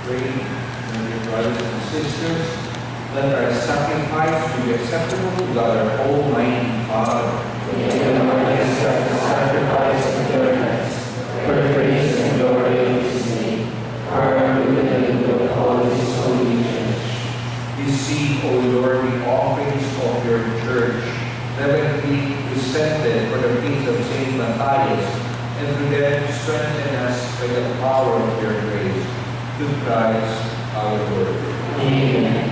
Pray, my dear brothers and sisters, let our sacrifice be acceptable to God, our Almighty Father. May the Lord accept the sacrifice of your hands, for the praise and glory of his name, for our good and good of all his holy church. Receive, O Lord, the offerings of your church, reverently presented for the feast of Saint Matthias, and through them strengthen us by the power of your grace. Through Christ our Lord. Amen.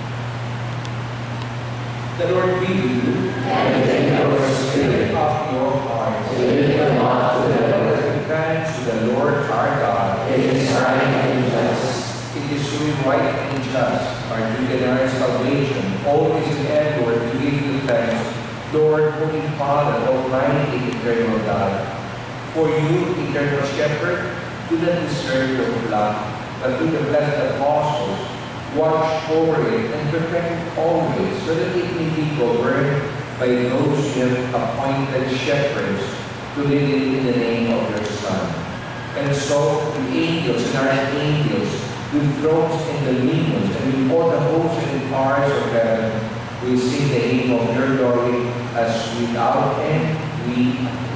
The Lord be with you. And with your spirit, Lift up your hearts. we lift them up to the Lord. Give thanks to the Lord our God. It is right and just. It is truly right and just, our duty and our salvation, always and ever to give you thanks, Lord, Holy Father, Almighty, Eternal God. For you, Eternal Shepherd, do not deserve your flock, but through the blessed apostles, watch over it and protect it always, so that it may be governed by those you have appointed shepherds to lead it in the name of your Son. And so, the angels and archangels, with thrones and dominions, and with all the hosts and powers of heaven, we sing the hymn of your glory as without end we